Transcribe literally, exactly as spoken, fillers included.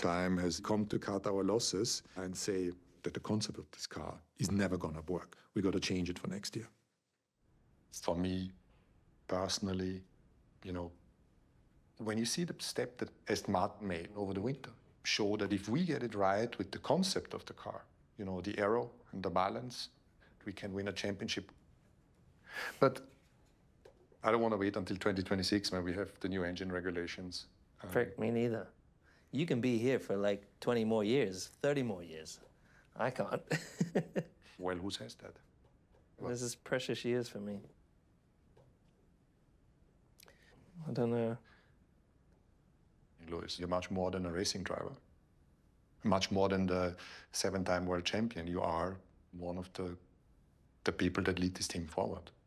time has come to cut our losses and say that the concept of this car is never going to work. We got to change it for next year. For me, personally, you know, when you see the step that Aston Martin made over the winter, show that if we get it right with the concept of the car, you know, the aero and the balance, we can win a championship. But I don't want to wait until twenty twenty-six when we have the new engine regulations. Um, Frick, me neither. You can be here for like twenty more years, thirty more years. I can't. Well, who says that? Well, this is precious years for me. I don't know. Lewis, you're much more than a racing driver. Much more than the seven-time world champion. You are one of the, the people that lead this team forward.